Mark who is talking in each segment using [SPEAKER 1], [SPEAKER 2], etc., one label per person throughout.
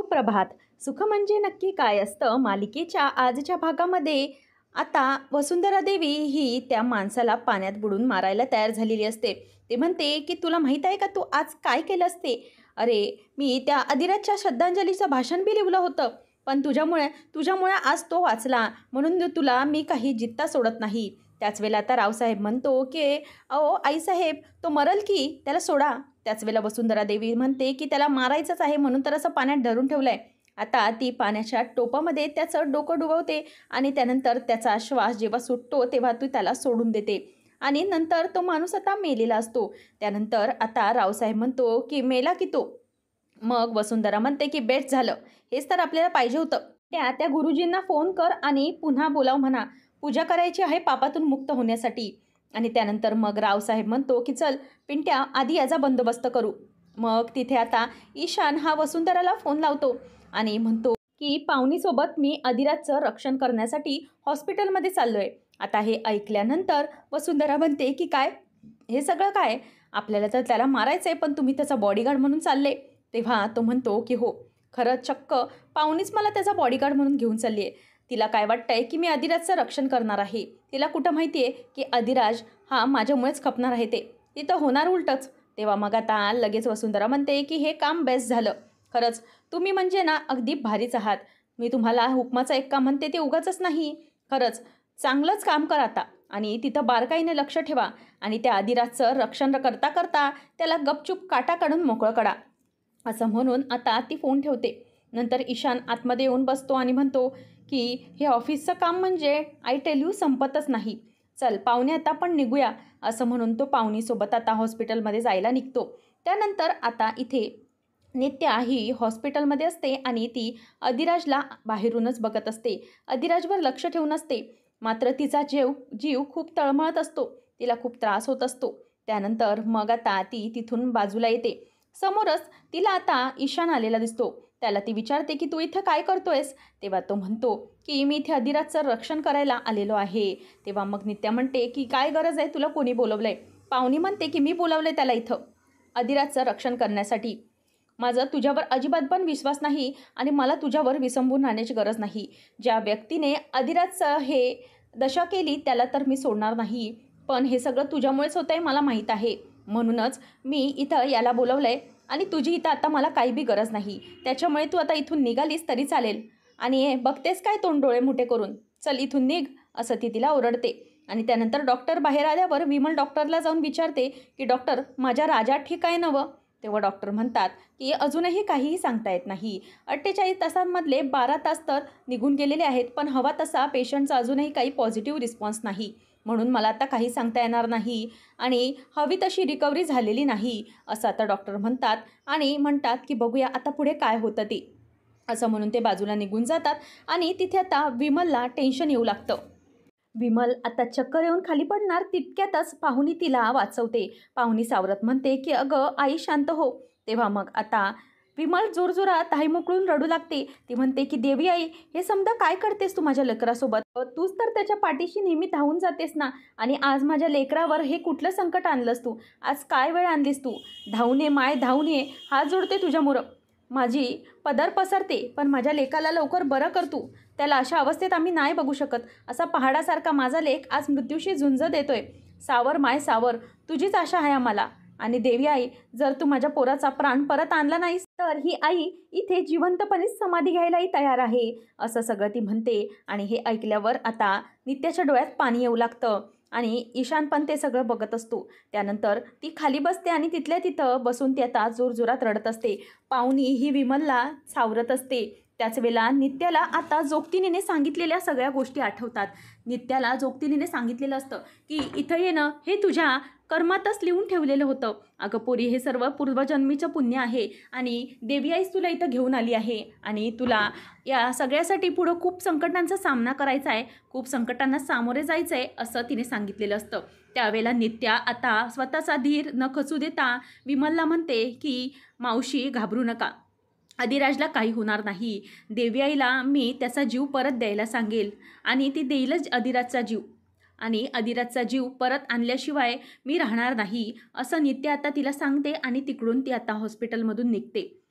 [SPEAKER 1] सुप्रभात. सुख म्हणजे नक्की काय असतं मालिकेच्या आजच्या भागामध्ये आता वसुंधरा देवी ही त्या माणसाला पाण्यात बुडून मारायला तयार झालेली असते. ते म्हणते की तुला माहीत आहे का तू आज काय केलं असते? अरे, मी त्या अधिराजच्या श्रद्धांजलीचं भाषण बी लिहिलं होतं, पण तुझ्यामुळे तुझ्यामुळे आज तो वाचला म्हणून तुला मी काही जित्ता सोडत नाही. त्याच वेळेला आता रावसाहेब म्हणतो की अहो आईसाहेब, तो मरल की त्याला सोडा. त्याच वेळेला वसुंधरा देवी म्हणते की त्याला मारायचंच आहे म्हणून तर असं पाण्यात धरून ठेवलंय. आता ती पाण्याच्या टोपामध्ये त्याचं डोकं डुबवते आणि त्यानंतर त्याचा श्वास जेव्हा सुटतो तेव्हा ती त्याला सोडून देते आणि नंतर तो माणूस आता मेलेला असतो. त्यानंतर आता रावसाहेब म्हणतो की मेला की तो. मग वसुंधरा म्हणते की बेस्ट झालं, हेच तर आपल्याला पाहिजे होतं. त्या गुरुजींना फोन कर आणि पुन्हा बोलाव म्हणा, पूजा करायची आहे पापातून मुक्त होण्यासाठी. आणि त्यानंतर मग रावसाहेब म्हणतो की चल पिंट्या, आधी याचा बंदोबस्त करू. मग तिथे आता ईशान हा वसुंधराला फोन लावतो आणि म्हणतो की पाहुणीसोबत मी अधिराजचं रक्षण करण्यासाठी हॉस्पिटलमध्ये चाललो आहे. आता हे ऐकल्यानंतर वसुंधरा म्हणते की काय, हे सगळं काय? आपल्याला तर त्याला मारायचं आहे पण तुम्ही त्याचा बॉडीगार्ड म्हणून चालले. तेव्हा तो म्हणतो की हो, खरं चक्क पाहुणीच मला त्याचा बॉडीगार्ड म्हणून घेऊन चालली आहे. तिला काय वाटतंय की मी अधिराजचं रक्षण करणार आहे. तिला कुठं माहिती आहे की अधिराज हा माझ्यामुळेच खपणार आहे. ते तिथं होणार उलटंच. तेव्हा मग आता लगेच वसुंधरा म्हणते की हे काम बेस्ट झालं. खरंच तुम्ही म्हणजे ना अगदी भारीच आहात. मी तुम्हाला हुकमाचं एक काम म्हणते ते उगाचच नाही. खरंच चांगलंच काम कर आता आणि तिथं बारकाईने लक्ष ठेवा आणि त्या अधिराजचं रक्षण करता करता त्याला गपचूप काटा काढून मोकळं करा. असं म्हणून आता ती फोन ठेवते. नंतर ईशान आतमध्ये येऊन बसतो आणि म्हणतो की हे ऑफिसचं काम म्हणजे आय टेल यू संपतच नाही. चल पाहुणे आता आपण निघूया. असं म्हणून तो पाहुणीसोबत आता हॉस्पिटलमध्ये जायला निघतो. त्यानंतर आता इथे नित्या ही हॉस्पिटलमध्ये असते आणि ती अधिराजला बाहेरूनच बघत असते. अधिराजवर लक्ष ठेवून असते. मात्र तिचा जीव खूप तळमळत असतो. तिला खूप त्रास होत असतो. त्यानंतर मग आता ती तिथून बाजूला येते. समोरच तिला आता ईशान आलेला दिसतो. त्याला ती विचारते की तू इथं काय करतोयस? तेव्हा तो म्हणतो की मी इथे अधिराजचं रक्षण करायला आलेलो आहे. तेव्हा मग नित्या म्हणते की काय गरज आहे, तुला कोणी बोलवलंय? पाहुणी म्हणते की मी बोलवलंय त्याला इथं अधिराजचं रक्षण करण्यासाठी. माझा तुझ्यावर अजिबात पण विश्वास नाही आणि मला तुझ्यावर विसंबून राहण्याची गरज नाही. ज्या व्यक्तीने अधिराजचं हे दशा केली त्याला तर मी सोडणार नाही, पण हे सगळं तुझ्यामुळेच होतं आहे मला माहीत आहे. म्हणूनच मी इथं याला बोलवलं आहे आणि तुझी इथं आता मला काही बी गरज नाही. त्याच्यामुळे तू आता इथून निघालीस तरी चालेल. आणि बघतेस काय तोंड डोळे मोठे करून, चल इथून निघ, असं ती तिला ओरडते. आणि त्यानंतर डॉक्टर बाहेर आल्यावर विमल डॉक्टरला जाऊन विचारते की डॉक्टर, माझ्या राजा ठीक आहे नवं? तेव्हा डॉक्टर म्हणतात की अजूनही काहीही सांगता येत नाही. 48 तासांमधले 12 तास तर निघून गेलेले आहेत, पण हवा तसा पेशंटचा अजूनही काही पॉझिटिव्ह रिस्पॉन्स नाही. म्हणून मला आता काही सांगता येणार नाही आणि हवी तशी रिकव्हरी झालेली नाही, असं आता डॉक्टर म्हणतात. आणि म्हणतात की बघूया आता पुढे काय होतं ते. असं म्हणून ते बाजूला निघून जातात आणि तिथे आता विमलला टेन्शन येऊ लागतं. विमल आता चक्कर येऊन खाली पडणार तितक्यातच पाहुणी तिला वाचवते. पाहुणी सावरत म्हणते की अगं आई शांत हो. तेव्हा मग आता विमल जोरजोरात धाई मोकळून रडू लागते. ती म्हणते की देवी आई, हे समजा काय करतेस तू माझ्या लेकरासोबत? तूच तर त्याच्या पाठीशी नेहमी धावून जातेस ना, आणि आज माझ्या लेकरावर हे कुठलं संकट आणलंस तू? आज काय वेळ आणलीस तू? धावून ये माय, धावून ये, हात जोडते तुझ्यामुळं. माझी पदर पसरते, पण माझ्या लेकाला लवकर बरं कर तू. त्याला अशा अवस्थेत आम्ही नाही बघू शकत. असा पहाडासारखा माझा लेक आज मृत्यूशी झुंज देतोय. सावर माय सावर, तुझीच आशा आहे आम्हाला. आणि देवी आई, जर तू माझ्या पोराचा प्राण परत आणला नाहीस तर ही आई इथे जिवंतपणेच समाधी घ्यायलाही तयार आहे, असं सगळं ती म्हणते. आणि हे ऐकल्यावर आता नित्याच्या डोळ्यात पाणी येऊ लागतं आणि ईशान पण ते सगळं बघत असतो. त्यानंतर ती खाली बसते आणि तिथल्या तिथं बसून ती आता जोरजोरात रडत असते. पाहुणी ही विमलला सावरत असते. त्याच वेळेला नित्याला आता जोगतिनीने सांगितलेल्या सगळ्या गोष्टी आठवतात. नित्याला जोगतिनीने सांगितलेलं असतं की इथं येणं हे तुझ्या कर्मातच लिहून ठेवलेलं होतं. अगं पोरी, हे सर्व पूर्वजन्मीचं पुण्य आहे आणि देवी आईच तुला इथं घेऊन आली आहे आणि तुला या सगळ्यासाठी पुढं खूप संकटांचा सामना करायचा आहे, खूप संकटांना सामोरे जायचं आहे, असं तिने सांगितलेलं असतं. त्यावेळेला नित्या आता स्वतःचा धीर न खचू देता विमलला म्हणते की मावशी घाबरू नका, अधिराजला काही होणार नाही. देवी आईला मी त्याचा जीव परत द्यायला सांगेल आणि ती देईलच अधिराजचा जीव, आणि अधिराजचा जीव परत आणल्याशिवाय मी राहणार नाही, असं नित्या आता तिला सांगते आणि तिकडून ती आता हॉस्पिटलमधून निघते.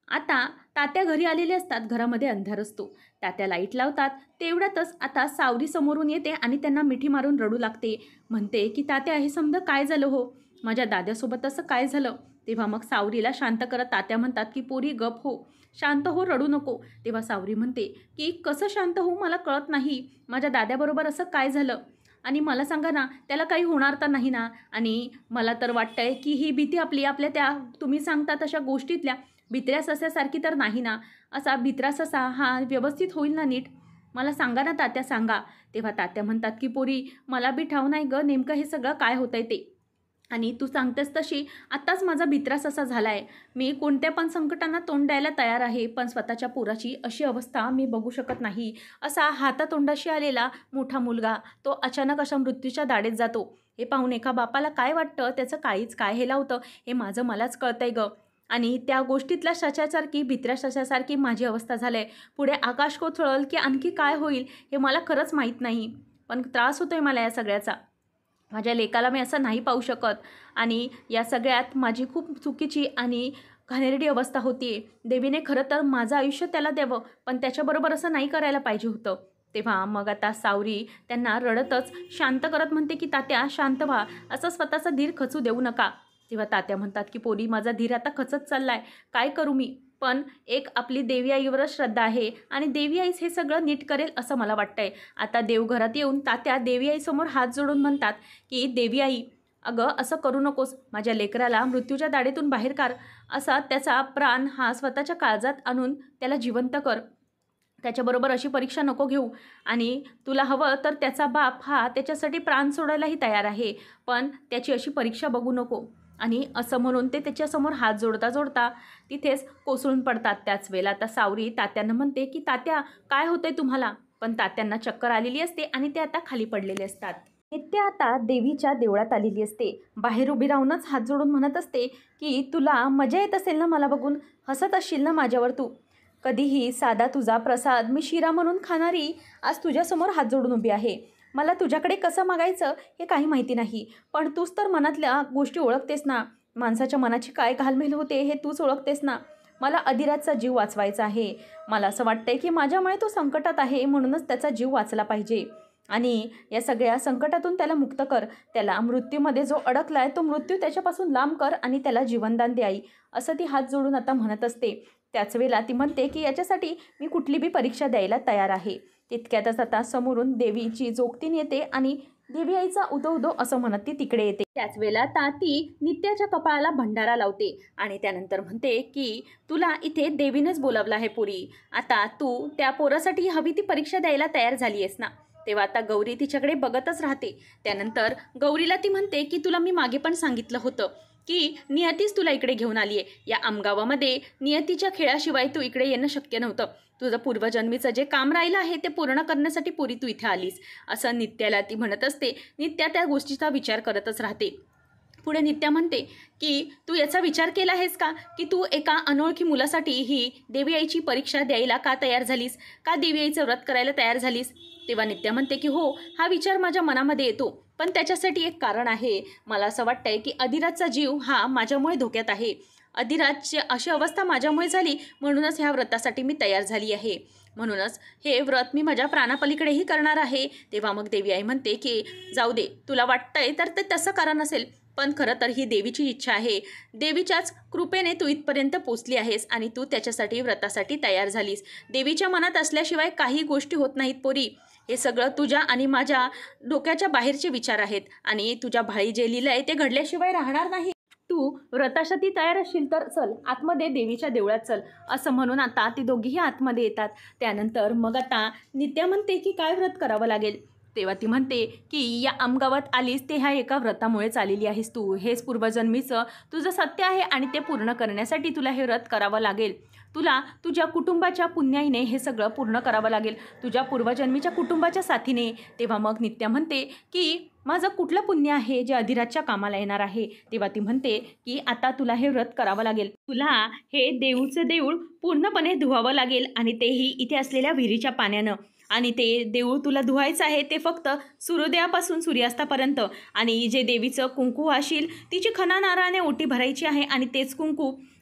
[SPEAKER 1] आता तात्या घरी आलेले असतात. घरामध्ये अंधार असतो. तात्या लाईट लावतात. तेवढ्यातच आता सावरी समोरून येते आणि त्यांना मिठी मारून रडू लागते. म्हणते की तात्या, हे समजा काय झालं हो? माझ्या दाद्यासोबत असं काय झालं? तेव्हा मग सावरीला शांत करत तात्या म्हणतात की पोरी गप हो, शांत हो, रडू नको. तेव्हा सावरी म्हणते की कसं शांत हो, मला कळत नाही. माझ्या दाद्याबरोबर असं काय झालं? आणि मला सांगा ना, त्याला काही होणार तर नाही ना? आणि मला तर वाटतंय की ही भीती आपल्या त्या तुम्ही सांगता तशा गोष्टीतल्या भित्र्या सस्यासारखी तर नाही ना? असा भित्रा ससा हा व्यवस्थित होईल ना नीट? मला सांगा ना तात्या, सांगा. तेव्हा तात्या म्हणतात की पोरी, मला बी ठाव नाही गं नेमकं हे सगळं काय होतंय ते. आणि तू सांगतेस तशी आत्ताच माझा भित्रास असा झाला आहे. मी कोणत्या पण संकटांना तोंड द्यायला तयार आहे, पण स्वतःच्या पोराची अशी अवस्था मी बघू शकत नाही. असा हातातोंडाशी आलेला मोठा मुलगा तो अचानक अशा मृत्यूच्या दाढेत जातो. हे पाहून एका बापाला काय वाटतं, त्याचं काळीच काय हे लावतं, हे माझं मलाच कळतंय गं. आणि त्या गोष्टीतल्या सशासारखी, भित्र्या सशासारखी माझी अवस्था झाली आहे. पुढे आकाश कोसळल की आणखी काय होईल हे मला खरंच माहीत नाही. पण त्रास होतोय मला या सगळ्याचा. माझ्या लेकाला मी असं नाही पाहू शकत. आणि या सगळ्यात माझी खूप चुकीची आणि घाणेरडी अवस्था होती आहे. देवीने खरं तर माझं आयुष्य त्याला द्यावं, पण त्याच्याबरोबर असं नाही करायला पाहिजे होतं. तेव्हा मग आता सावरी त्यांना रडतच शांत करत म्हणते की तात्या शांत व्हा, असं स्वतःचा धीर खचू देऊ नका. तेव्हा तात्या म्हणतात की पोरी, माझा धीर आता खचत चाललाय, काय करू मी? पण एक आपली देवी आईवरच श्रद्धा आहे आणि देवी आईच हे सगळं नीट करेल असं मला वाटतंय. आता देवघरात येऊन तात्या देवी आईसमोर हात जोडून म्हणतात की देवी आई, अगं असं करू नकोस, माझ्या लेकराला मृत्यूच्या दाढेतून बाहेर काढ. असा त्याचा प्राण हा स्वतःच्या काळजात आणून त्याला जिवंत कर. त्याच्याबरोबर अशी परीक्षा नको घेऊ. आणि तुला हवं तर त्याचा बाप हा त्याच्यासाठी प्राण सोडायलाही तयार आहे, पण त्याची अशी परीक्षा बघू नको. आणि असं म्हणून ते त्याच्यासमोर हात जोडता जोडता तिथेच कोसळून पडतात. त्याच वेळेला आता सावरी तात्यांना म्हणते की तात्या काय होतंय तुम्हाला? पण तात्यांना चक्कर आलेली असते आणि ते आता खाली पडलेले असतात. नित्या आता देवीच्या देवळात आलेली असते. बाहेर उभी राहूनच हात जोडून म्हणत असते की तुला मजा येत असेल ना मला बघून, हसत असशील ना माझ्यावर तू. कधीही साधा तुझा प्रसाद मी शिरा म्हणून खाणारी आज तुझ्यासमोर हात जोडून उभी आहे. मला तुझ्याकडे कसं मागायचं हे काही माहिती नाही, पण तूच तर मनातल्या गोष्टी ओळखतेस ना. माणसाच्या मनाची काय घालमेल होते हे तूच ओळखतेस ना. मला अधिराजचा जीव वाचवायचा आहे. मला असं वाटतंय की माझ्यामुळे तो संकटात आहे, म्हणूनच त्याचा जीव वाचला पाहिजे. आणि या सगळ्या संकटातून त्याला मुक्त कर. त्याला मृत्यूमध्ये जो अडकला आहे तो मृत्यू त्याच्यापासून लांब कर आणि त्याला जीवनदान दे आई, असं ती हात जोडून आता म्हणत असते. त्याच वेळेला ती म्हणते की याच्यासाठी मी कुठली बी परीक्षा द्यायला तयार आहे. तितक्यातच आता समोरून देवीची जोगतीन येते आणि देवी आईचा उदो उदो असं म्हणत ती तिकडे येते. त्याच वेळेला ती नित्याच्या कपाळाला भंडारा लावते आणि त्यानंतर म्हणते की तुला इथे देवीनेच बोलावलं आहे पोरी. आता तू त्या पोरासाठी हवी ती परीक्षा द्यायला तयार झाली आहेस ना. तेव्हा आता गौरी तिच्याकडे बघतच राहते. त्यानंतर गौरीला ती म्हणते की तुला मी मागे पण सांगितलं होतं की नियतीच तुला इकडे घेऊन आली आहे. या आमगावामध्ये नियतीच्या खेळाशिवाय तू इकडे येणं शक्य नव्हतं. तुझं पूर्वजन्मीचं जे काम राहिलं आहे ते पूर्ण करण्यासाठी पोरी तू इथे आलीस, असं नित्याला ती म्हणत असते. नित्या त्या गोष्टीचा विचार करतच राहते. पुढे नित्या म्हणते की तू याचा विचार केला आहेस का की तू एका अनोळखी मुलासाठी ही देवी आईची परीक्षा द्यायला का तयार झालीस, का देवी आईचं व्रत करायला तयार झालीस? तेव्हा नित्या म्हणते की हो, हा विचार माझ्या मनामध्ये येतो, पण त्याच्यासाठी एक कारण आहे. मला असं वाटतंय की अधिराजचा जीव हा माझ्यामुळे धोक्यात आहे. अधिराजची अशी अवस्था माझ्यामुळे झाली, म्हणूनच ह्या व्रतासाठी मी तयार झाली आहे. म्हणूनच हे व्रत मी माझ्या प्राणापलीकडेही करणार आहे. तेव्हा मग देवी आई म्हणते की जाऊ दे, तुला वाटतंय तर ते तसं कारण असेल, पण खरं तर ही देवीची इच्छा आहे. देवीच्याच कृपेने तू इथपर्यंत पोचली आहेस आणि तू त्याच्यासाठी व्रतासाठी तयार झालीस. देवीच्या मनात असल्याशिवाय काही गोष्टी होत नाहीत पोरी. हे सगळं तुझ्या आणि माझ्या डोक्याच्या बाहेरचे विचार आहेत आणि तुझ्या भाळी जे लिहिलं आहे ते घडल्याशिवाय राहणार नाही. तू व्रतासाठी तयार असशील तर चल आतमध्ये देवीच्या देवळात चल, असं म्हणून आता ती दोघीही आतमध्ये येतात. त्यानंतर मग आता नित्या म्हणते की काय व्रत करावं लागेल? तेव्हा ती म्हणते की या आमगावात आलीस ते ह्या एका व्रतामुळेच आलेली आहेस तू. हेच पूर्वजन्मीचं तुझं सत्य आहे आणि ते पूर्ण करण्यासाठी तुला हे व्रत करावं लागेल. तुला तुझ्या कुटुंबाच्या पुण्याईने हे सगळं पूर्ण करावं लागेल, तुझ्या पूर्वजन्मीच्या कुटुंबाच्या साथीने. तेव्हा मग नित्या म्हणते की माझं कुठलं पुण्य आहे जे अधिराजच्या कामाला येणार आहे? तेव्हा ती म्हणते की आता तुला हे व्रत करावं लागेल. तुला हे देऊळचं देऊळ पूर्णपणे धुवावं लागेल आणि तेही इथे असलेल्या विहिरीच्या पाण्यानं. आणि ते देऊळ तुला धुवायचं आहे ते फक्त सूर्योदयापासून सूर्यास्तापर्यंत. आणि जे देवीचं कुंकू वाशील तिची खणा नारळाने ओटी भरायची आहे आणि तेच कुंकू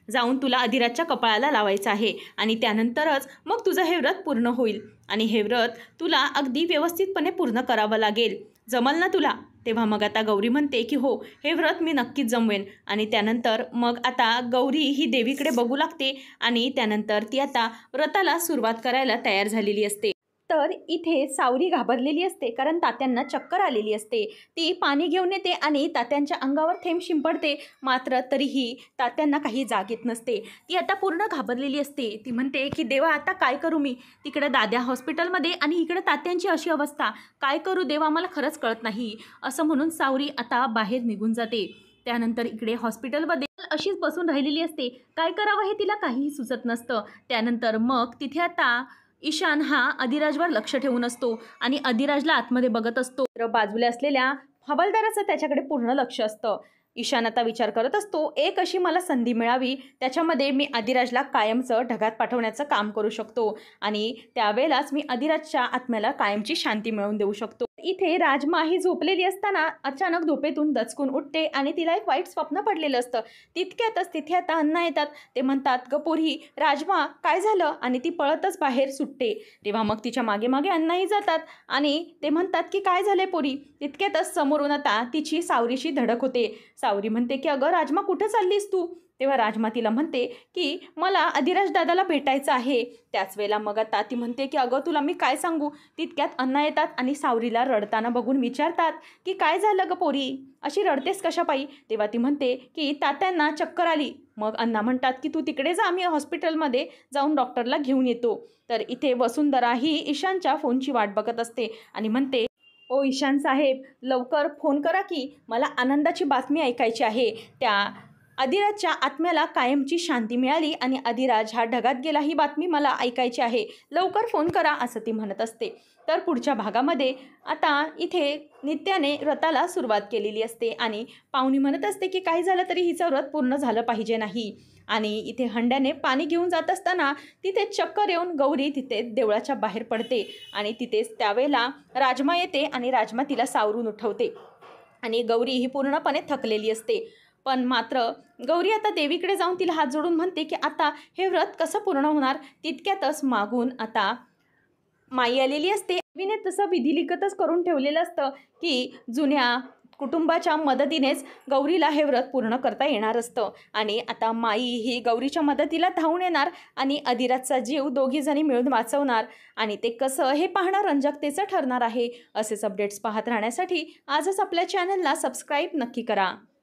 [SPEAKER 1] जाऊन तुला अधिराजच्या कपाळाला लावायचं आहे आणि त्यानंतरच मग तुझं हे व्रत पूर्ण होईल आणि हे व्रत तुला अगदी व्यवस्थितपणे पूर्ण करावं लागेल, जमल ना तुला? तेव्हा मग आता गौरी म्हणते की हो, हे व्रत मी नक्कीच जमवेन. आणि त्यानंतर मग आता गौरी ही देवीकडे बघू लागते आणि त्यानंतर ती आता व्रताला सुरुवात करायला तयार झालेली असते. तर इथे सावरी घाबरलेली असते, कारण तात्यांना चक्कर आलेली असते. ती पाणी घेऊन येते आणि तात्यांच्या अंगावर थेंब शिंपडते, मात्र तरीही तात्यांना काही जाग येत नसते. ती आता पूर्ण घाबरलेली असते. ती म्हणते की देवा, आता काय करू मी? तिकडे दाद्या हॉस्पिटलमध्ये आणि इकडे तात्यांची अशी अवस्था, काय करू देवा, मला खरंच कळत नाही, असं म्हणून सावरी आता बाहेर निघून जाते. त्यानंतर इकडे हॉस्पिटलमध्ये अशीच बसून राहिलेली असते. काय करावं हे तिला काहीही सुचत नसतं. त्यानंतर मग तिथे आता ईशान हा अधिराजवर लक्ष ठेवून असतो आणि अधिराजला आतमध्ये बघत असतो. तर बाजूला असलेल्या हवालदाराचं त्याच्याकडे पूर्ण लक्ष असतं. ईशान आता विचार करत असतो, एक अशी मला संधी मिळावी, त्याच्यामध्ये मी अधिराजला कायमचं ढगात पाठवण्याचं काम करू शकतो आणि त्यावेळेलाच मी अधिराजच्या आत्म्याला कायमची शांती मिळवून देऊ शकतो. इथे राजमा ही झोपलेली असताना अचानक झोपेतून दचकून उठते आणि तिला एक वाईट स्वप्न पडलेलं असतं. तितक्यातच तिथे आता अण्णा येतात. ते म्हणतात, ग पोरी, राजमा काय झालं? आणि ती पळतच बाहेर सुटते. तेव्हा मग तिच्या मागे मागे अण्णाही जातात आणि ते म्हणतात की काय झाले पोरी? तितक्यातच समोरून आता तिची सावरीशी धडक होते. सावरी म्हणते की अगं राजमा, कुठं चाललीस तू? तेव्हा राजमा तिला म्हणते की मला अधिराज दादाला भेटायचं आहे. त्याच वेळेला मग आता ती म्हणते की अगं तुला मी काय सांगू? तितक्यात अण्णा येतात आणि सावरीला रडताना बघून विचारतात की काय झालं ग पोरी, अशी रडतेस कशापायी? तेव्हा ती म्हणते की तात्यांना चक्कर आली. मग अण्णा म्हणतात की तू तिकडे जा, आम्ही हॉस्पिटलमध्ये जाऊन डॉक्टरला घेऊन येतो. तर इथे वसुंधरा ही ईशानच्या फोनची वाट बघत असते आणि म्हणते, ओ ईशान साहेब, लवकर फोन करा की मला आनंदाची बातमी ऐकायची आहे. त्या अधिराजच्या आत्म्याला कायमची शांती मिळाली आणि अधिराज हा ढगात गेला, ही बातमी मला ऐकायची आहे, लवकर फोन करा, असं ती म्हणत असते. तर पुढच्या भागामध्ये आता इथे नित्याने व्रताला सुरुवात केलेली असते आणि पाहुणी म्हणत असते की काही झालं तरी हिचं व्रत पूर्ण झालं पाहिजे नाही. आणि इथे हंड्याने पाणी घेऊन जात असताना तिथे चक्कर येऊन गौरी तिथे देवळाच्या बाहेर पडते आणि तिथेच त्यावेळेला राजमा येते आणि राजमा तिला सावरून उठवते आणि गौरी ही पूर्णपणे थकलेली असते. पण मात्र गौरी आता देवीकडे जाऊन तिला हात जोडून म्हणते की आता हे व्रत कसं पूर्ण होणार? तितक्यातच मागून आता माई आलेली असते. देवीने तसं विधिलिखितच करून ठेवलेलं असतं की जुन्या कुटुंबाच्या मदतीनेच गौरीला हे व्रत पूर्ण करता येणार असतं आणि आता माई ही गौरीच्या मदतीला धावून येणार आणि अधिराजचा जीव दोघीजणी मिळून वाचवणार आणि ते कसं हे पाहणं रंजकतेचं ठरणार आहे. असेच अपडेट्स पाहत राहण्यासाठी आजच आपल्या चॅनलला सबस्क्राईब नक्की करा.